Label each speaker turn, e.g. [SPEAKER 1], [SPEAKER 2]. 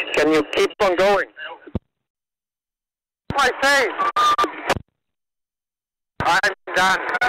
[SPEAKER 1] Can you keep on going?
[SPEAKER 2] I say, I'm done.